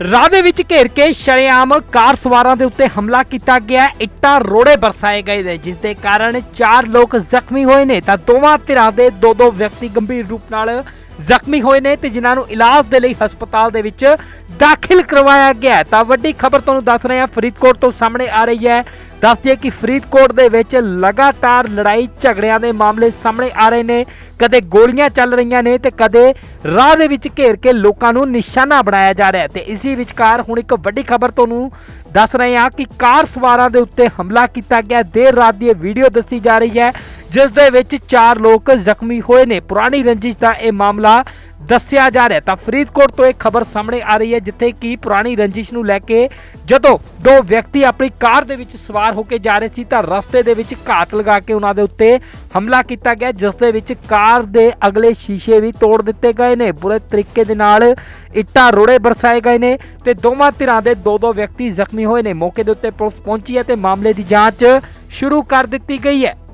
ਰਾਹ ਦੇ ਵਿੱਚ ਘੇਰ ਕੇ ਸ਼ਰੇਆਮ ਕਾਰ ਸਵਾਰਾਂ ਦੇ ਉੱਤੇ ਹਮਲਾ ਕੀਤਾ ਗਿਆ। ਇੱਟਾਂ ਰੋੜੇ ਬਰਸਾਏ ਗਏ ਨੇ, ਜਿਸ ਦੇ ਕਾਰਨ 4 ਲੋਕ ਜ਼ਖਮੀ ਹੋਏ ਨੇ ਤਾਂ ਦੋਵਾਂ ਧਿਰਾਂ ਦੇ 2-2 ਵਿਅਕਤੀ ਗੰਭੀਰ ਰੂਪ ਨਾਲ ਜ਼ਖਮੀ ਹੋਏ ਨੇ ਤੇ ਜਿਨ੍ਹਾਂ ਨੂੰ ਇਲਾਜ ਦੇ ਲਈ ਹਸਪਤਾਲ ਦੇ ਵਿੱਚ ਦਾਖਲ ਕਰਵਾਇਆ ਗਿਆ। ਤਾਂ ਵੱਡੀ ਖਬਰ ਤੁਹਾਨੂੰ ਦੱਸ ਰਹੇ ਹਾਂ, ਫਰੀਦਕੋਟ ਤੋਂ ਸਾਹਮਣੇ ਆ ਰਹੀ ਹੈ। ਦੱਸ ਦਈਏ ਕਿ ਫਰੀਦਕੋਟ ਦੇ ਵਿੱਚ ਲਗਾਤਾਰ ਲੜਾਈ ਝਗੜਿਆਂ ਦੇ ਮਾਮਲੇ ਸਾਹਮਣੇ ਆ ਰਹੇ ਨੇ। ਕਦੇ ਗੋਲੀਆਂ ਚੱਲ ਰਹੀਆਂ ਨੇ ਤੇ ਕਦੇ ਰਾਹ ਦੇ ਵਿੱਚ ਘੇਰ ਕੇ ਲੋਕਾਂ ਨੂੰ ਨਿਸ਼ਾਨਾ ਬਣਾਇਆ ਜਾ ਰਿਹਾ ਹੈ। ਤੇ ਇਸੇ ਵਿਚਕਾਰ ਹੁਣ ਇੱਕ ਵੱਡੀ ਖਬਰ ਤੁਹਾਨੂੰ ਦੱਸ ਰਹੇ ਹਾਂ ਕਿ ਕਾਰ ਸਵਾਰਾਂ ਦੇ ਉੱਤੇ ਹਮਲਾ ਕੀਤਾ ਗਿਆ। ਦੇਰ ਰਾਤ ਦੀ ਇਹ ਵੀਡੀਓ ਦੱਸੀ ਜਾ ਰਹੀ ਹੈ, ਜਿਸ ਦੇ ਵਿੱਚ 4 ਲੋਕ ਜ਼ਖਮੀ ਹੋਏ ਨੇ। ਪੁਰਾਣੀ ਰੰਜਿਸ਼ ਦਾ ਇਹ ਮਾਮਲਾ ਦੱਸਿਆ ਜਾ ਰਿਹਾ। ਤਾਂ ਫਰੀਦਕੋਟ ਤੋਂ ਇਹ ਖਬਰ ਸਾਹਮਣੇ ਆ ਰਹੀ ਹੈ, ਜਿੱਥੇ ਕਿ ਪੁਰਾਣੀ ਰੰਜਿਸ਼ ਨੂੰ ਲੈ ਕੇ ਜਦੋਂ 2 ਵਿਅਕਤੀ ਆਪਣੀ ਕਾਰ ਦੇ ਵਿੱਚ ਸਵਾਰ ਹੋ ਕੇ ਜਾ ਰਹੇ ਸੀ ਤਾਂ ਰਸਤੇ ਦੇ ਵਿੱਚ ਘਾਤ ਲਗਾ ਕੇ ਉਹਨਾਂ ਦੇ ਉੱਤੇ ਹਮਲਾ ਕੀਤਾ ਗਿਆ, ਜਿਸ ਦੇ ਵਿੱਚ ਕਾਰ ਦੇ ਅਗਲੇ ਸ਼ੀਸ਼ੇ ਵੀ ਤੋੜ ਦਿੱਤੇ ਗਏ ਨੇ। ਬੁਰੇ ਤਰੀਕੇ ਦੇ ਨਾਲ ਇੱਟਾਂ ਰੋੜੇ ਬਰਸਾਏ ਗਏ ਨੇ ਤੇ ਦੋਵਾਂ ਧਿਰਾਂ ਦੇ 2-2 ਵਿਅਕਤੀ ਜ਼ਖਮੀ ਹੋਏ ਨੇ। ਮੌਕੇ ਦੇ ਉੱਤੇ ਪੁਲਿਸ ਪਹੁੰਚੀ ਹੈ ਤੇ ਮਾਮਲੇ ਦੀ ਜਾਂਚ ਸ਼ੁਰੂ ਕਰ ਦਿੱਤੀ ਗਈ ਹੈ।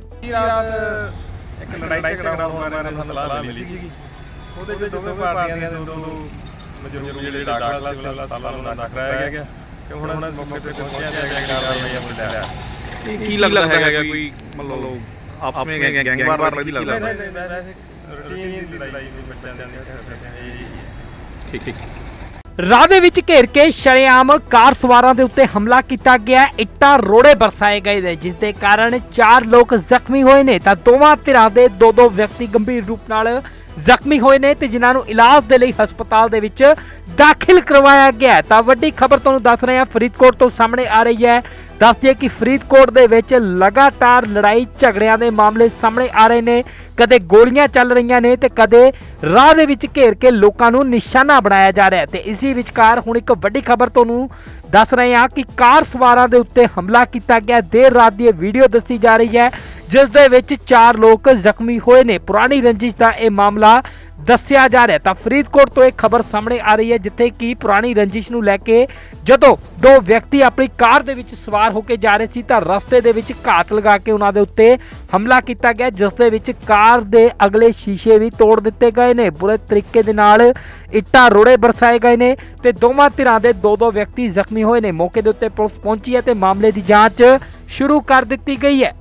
ਇੱਕ ਲੜਾਈ ਝਗੜਾ ਹੋਣ ਬਾਰੇ ਸਾਨੂੰ ਤਲਾਹ ਮਿਲੀ ਸੀ। ਉਹਦੇ ਵਿੱਚ ਦੋਵੇਂ ਪਾਰਟੀਆਂ ਦੇ ਦੋ ਮਜਰੂਰ ਜਿਹੜੇ ਦਾਖਲ ਹਸਪਤਾਲਾਂ ਨੂੰ ਦਾਖਲ ਕਰਾਇਆ ਗਿਆ ਤੇ ਹੁਣ ਮੌਕੇ ਤੇ ਪਹੁੰਚਿਆ ਤੇ ਕਾਰਵਾਈ ਅਮਲ ਲਿਆ। ਕੀ ਲੱਗਦਾ ਹੈਗਾ ਕੋਈ ਮਤਲਬ ਆਪਸ ਵਿੱਚ ਗੈਂਗਵਾਰ ਲੱਗਦੀ ਲੱਗਦਾ? ਰੂਟੀਨ ਦੀ ਲੜਾਈ ਵੀ ਬੱਚਿਆਂ ਦੇ ਠੀਕ ਰਾਹ ਦੇ ਵਿੱਚ ਘੇਰ ਕੇ ਸ਼ਰੇਆਮ ਕਾਰ ਸਵਾਰਾਂ ਦੇ ਉੱਤੇ ਹਮਲਾ ਕੀਤਾ ਗਿਆ। ਇੱਟਾਂ ਰੋੜੇ ਬਰਸਾਏ ਗਏ ਨੇ, ਜਿਸ ਦੇ ਕਾਰਨ 4 ਲੋਕ ਜ਼ਖਮੀ ਹੋਏ ਨੇ ਤਾਂ ਦੋਵਾਂ ਧਿਰਾਂ ਦੇ 2-2 ਵਿਅਕਤੀ ਗੰਭੀਰ ਰੂਪ ਨਾਲ ਜ਼ਖਮੀ ਹੋਏ ਨੇ ਤੇ ਜਿਨ੍ਹਾਂ ਨੂੰ ਇਲਾਜ ਦੇ ਲਈ ਹਸਪਤਾਲ ਦੇ ਵਿੱਚ ਦਾਖਲ ਕਰਵਾਇਆ ਗਿਆ। ਤਾਂ ਵੱਡੀ ਖਬਰ ਤੁਹਾਨੂੰ ਦੱਸ ਰਹੇ ਹਾਂ, ਫਰੀਦਕੋਟ ਤੋਂ ਸਾਹਮਣੇ ਆ ਰਹੀ ਹੈ। ਦੱਸ ਦਈਏ ਕਿ ਫਰੀਦਕੋਟ ਦੇ ਵਿੱਚ ਲਗਾਤਾਰ ਲੜਾਈ ਝਗੜਿਆਂ ਦੇ ਮਾਮਲੇ ਸਾਹਮਣੇ ਆ ਰਹੇ ਨੇ। ਕਦੇ ਗੋਲੀਆਂ ਚੱਲ ਰਹੀਆਂ ਨੇ ਤੇ ਕਦੇ ਰਾਹ ਦੇ ਵਿੱਚ ਘੇਰ ਕੇ ਲੋਕਾਂ ਨੂੰ ਨਿਸ਼ਾਨਾ ਬਣਾਇਆ ਜਾ ਰਿਹਾ ਹੈ। ਤੇ ਇਸੇ ਵਿਚਕਾਰ ਹੁਣ ਇੱਕ ਵੱਡੀ ਖਬਰ ਤੁਹਾਨੂੰ ਦੱਸ ਰਹੇ ਹਾਂ ਕਿ ਕਾਰ ਸਵਾਰਾਂ ਦੇ ਉੱਤੇ ਹਮਲਾ ਕੀਤਾ ਗਿਆ। ਦੇਰ ਰਾਤ ਦੀ ਇਹ ਵੀਡੀਓ ਦੱਸੀ ਜਾ ਰਹੀ ਹੈ, ਜਿਸ ਦੇ ਵਿੱਚ 4 ਲੋਕ ਜ਼ਖਮੀ ਹੋਏ ਨੇ। ਪੁਰਾਣੀ ਰੰਜਿਸ਼ ਦਾ ਇਹ ਮਾਮਲਾ ਦੱਸਿਆ ਜਾ ਰਿਹਾ। ਤਾਂ ਫਰੀਦਕੋਟ ਤੋਂ ਇਹ ਖਬਰ ਸਾਹਮਣੇ ਆ ਰਹੀ ਹੈ, ਜਿੱਥੇ ਕਿ ਪੁਰਾਣੀ ਰੰਜਿਸ਼ ਨੂੰ ਲੈ ਕੇ ਜਦੋਂ 2 ਵਿਅਕਤੀ ਆਪਣੀ ਕਾਰ ਦੇ ਵਿੱਚ ਸਵਾਰ ਹੋ ਕੇ ਜਾ ਰਹੇ ਸੀ ਤਾਂ ਰਸਤੇ ਦੇ ਵਿੱਚ ਘਾਤ ਲਗਾ ਕੇ ਉਹਨਾਂ ਦੇ ਉੱਤੇ ਹਮਲਾ ਕੀਤਾ ਗਿਆ, ਜਿਸ ਦੇ ਵਿੱਚ ਕਾਰ ਦੇ ਅਗਲੇ ਸ਼ੀਸ਼ੇ ਵੀ ਤੋੜ ਦਿੱਤੇ ਗਏ ਨੇ। ਬੁਰੇ ਤਰੀਕੇ ਦੇ ਨਾਲ ਇੱਟਾਂ ਰੋੜੇ ਬਰਸਾਏ ਗਏ ਨੇ ਤੇ ਦੋਵਾਂ ਧਿਰਾਂ ਦੇ 2-2 ਵਿਅਕਤੀ ਜ਼ਖਮੀ ਹੋਏ ਨੇ। ਮੌਕੇ ਦੇ ਉੱਤੇ ਪੁਲਿਸ ਪਹੁੰਚੀ ਹੈ ਤੇ ਮਾਮਲੇ ਦੀ ਜਾਂਚ ਸ਼ੁਰੂ ਕਰ ਦਿੱਤੀ ਗਈ ਹੈ।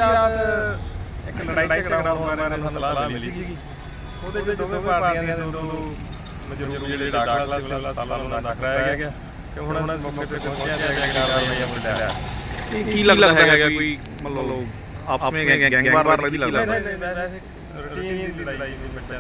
ਇੱਕ ਲੜਾਈ ਝਗੜਾ ਹੋਣ ਬਾਰੇ ਸਾਨੂੰ ਤਲਾਹ ਮਿਲੀ ਸੀ। ਉਹਦੇ ਵਿੱਚ ਦੋਵੇਂ ਪਾਰਟੀਆਂ ਦੇ ਦੋ ਮਜਰੂਰ ਜਿਹੜੇ ਦਾਖਲ ਹਸਪਤਾਲਾਂ ਨੂੰ ਦਾਖਲ ਕਰਾਇਆ ਗਿਆ ਤੇ ਹੁਣ ਮੌਕੇ ਤੇ ਪਹੁੰਚਿਆ ਤੇ ਕਾਰਵਾਈ ਅਮਲ ਲਿਆ। ਕੀ ਲੱਗਦਾ ਹੈਗਾ ਕੋਈ ਮਤਲਬ ਆਪਸ ਵਿੱਚ ਗੈਂਗਵਾਰ ਲੱਗਦੀ ਲੱਗਦਾ? ਰੂਟੀਨ ਦੀ ਲੜਾਈ ਵੀ ਬੱਚਿਆਂ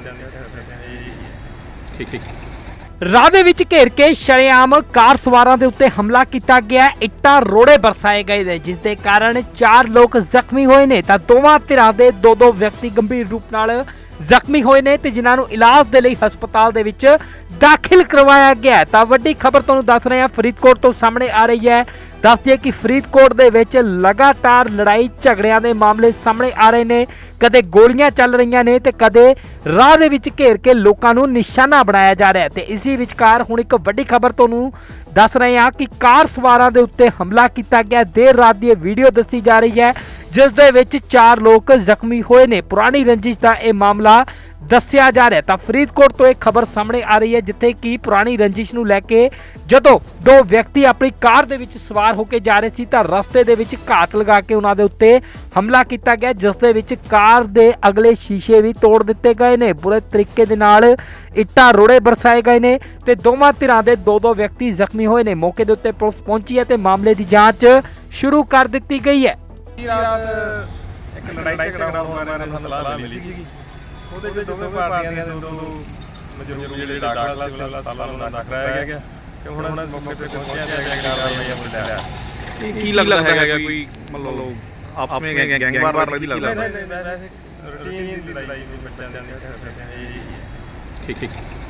ਦੇ ਠੀਕ ਰਾਹ ਦੇ ਵਿੱਚ ਘੇਰ ਕੇ ਸ਼ਰੇਆਮ ਕਾਰ ਸਵਾਰਾਂ ਦੇ ਉੱਤੇ ਹਮਲਾ ਕੀਤਾ ਗਿਆ। ਇੱਟਾਂ ਰੋੜੇ ਬਰਸਾਏ ਗਏ ਨੇ, ਜਿਸ ਦੇ ਕਾਰਨ 4 ਲੋਕ ਜ਼ਖਮੀ ਹੋਏ ਨੇ ਤਾਂ ਦੋਵਾਂ ਧਿਰਾਂ ਦੇ 2-2 ਵਿਅਕਤੀ ਗੰਭੀਰ ਰੂਪ ਨਾਲ ਜ਼ਖਮੀ ਹੋਏ ਨੇ ਤੇ ਜਿਨ੍ਹਾਂ ਨੂੰ ਇਲਾਜ ਦੇ ਲਈ ਹਸਪਤਾਲ ਦੇ ਵਿੱਚ ਦਾਖਲ ਕਰਵਾਇਆ ਗਿਆ। ਤਾਂ ਵੱਡੀ ਖਬਰ ਤੁਹਾਨੂੰ ਦੱਸ ਰਹੇ ਹਾਂ, ਫਰੀਦਕੋਟ ਤੋਂ ਸਾਹਮਣੇ ਆ ਰਹੀ ਹੈ। ਦੱਸ ਦਈਏ ਕਿ ਫਰੀਦਕੋਟ ਦੇ ਵਿੱਚ ਲਗਾਤਾਰ ਲੜਾਈ ਝਗੜਿਆਂ ਦੇ ਮਾਮਲੇ ਸਾਹਮਣੇ ਆ ਰਹੇ ਨੇ। ਕਦੇ ਗੋਲੀਆਂ ਚੱਲ ਰਹੀਆਂ ਨੇ ਤੇ ਕਦੇ ਰਾਹ ਦੇ ਵਿੱਚ ਘੇਰ ਕੇ ਲੋਕਾਂ ਨੂੰ ਨਿਸ਼ਾਨਾ ਬਣਾਇਆ ਜਾ ਰਿਹਾ ਹੈ। ਤੇ ਇਸੇ ਵਿਚਕਾਰ ਹੁਣ ਇੱਕ ਵੱਡੀ ਖਬਰ ਤੁਹਾਨੂੰ ਦੱਸ ਰਹੇ ਹਾਂ ਕਿ ਕਾਰ ਸਵਾਰਾਂ ਦੇ ਉੱਤੇ ਹਮਲਾ ਕੀਤਾ ਗਿਆ। ਦੇਰ ਰਾਤ ਦੀ ਇਹ ਵੀਡੀਓ ਦੱਸੀ ਜਾ ਰਹੀ ਹੈ, ਜਿਸ ਦੇ ਵਿੱਚ 4 ਲੋਕ ਜ਼ਖਮੀ ਹੋਏ ਨੇ। ਪੁਰਾਣੀ ਰੰਜਿਸ਼ ਦਾ ਇਹ ਮਾਮਲਾ ਦੱਸਿਆ ਜਾ ਰਿਹਾ। ਤਾਂ ਫਰੀਦਕੋਟ ਤੋਂ ਇਹ ਖਬਰ ਸਾਹਮਣੇ ਆ ਰਹੀ ਹੈ, ਜਿੱਥੇ ਕਿ ਪੁਰਾਣੀ ਰੰਜਿਸ਼ ਨੂੰ ਲੈ ਕੇ ਜਦੋਂ 2 ਵਿਅਕਤੀ ਆਪਣੀ ਕਾਰ ਦੇ ਵਿੱਚ ਸਵਾਰ ਹੋ ਕੇ ਜਾ ਰਹੇ ਸੀ ਤਾਂ ਰਸਤੇ ਦੇ ਵਿੱਚ ਘਾਤ ਲਗਾ ਕੇ ਉਹਨਾਂ ਦੇ ਉੱਤੇ ਹਮਲਾ ਕੀਤਾ ਗਿਆ, ਜਿਸ ਦੇ ਵਿੱਚ ਕਾਰ ਦੇ ਅਗਲੇ ਸ਼ੀਸ਼ੇ ਵੀ ਤੋੜ ਦਿੱਤੇ ਗਏ ਨੇ। ਬੁਰੇ ਤਰੀਕੇ ਦੇ ਨਾਲ ਇੱਟਾਂ ਰੋੜੇ ਬਰਸਾਏ ਗਏ ਨੇ ਤੇ ਦੋਵਾਂ ਧਿਰਾਂ ਦੇ 2-2 ਵਿਅਕਤੀ ਜ਼ਖਮੀ ਹੋਏ ਨੇ। ਮੌਕੇ ਦੇ ਉੱਤੇ ਪੁਲਿਸ ਪਹੁੰਚੀ ਹੈ ਤੇ ਮਾਮਲੇ ਦੀ ਜਾਂਚ ਸ਼ੁਰੂ ਕਰ ਦਿੱਤੀ ਗਈ ਹੈ। ਇੱਕ ਲੜਾਈ ਝਗੜਾ ਹੋਣ ਬਾਰੇ ਸਾਨੂੰ ਤਲਾਹ ਮਿਲੀ ਸੀ। ਉਹਦੇ ਵਿੱਚ ਦੋਵੇਂ ਪਾਰਟੀਆਂ ਦੇ ਦੋ ਮਜਰੂਰ ਜਿਹੜੇ ਦਾਖਲ ਹਸਪਤਾਲਾਂ ਨੂੰ ਦਾਖਲ ਕਰਾਇਆ ਗਿਆ ਤੇ ਹੁਣ ਮੌਕੇ ਤੇ ਪਹੁੰਚਿਆ ਤੇ ਕਾਰਵਾਈ ਅਮਲ ਲਿਆ। ਕੀ ਲੱਗਦਾ ਹੈਗਾ ਕੋਈ ਮਤਲਬ ਆਪਸ ਵਿੱਚ ਗੈਂਗਵਾਰ ਲੱਗਦੀ ਲੱਗਦਾ? ਰੂਟੀਨ ਦੀ ਲੜਾਈ ਵੀ ਬੱਚਿਆਂ ਦੇ ਠੀਕ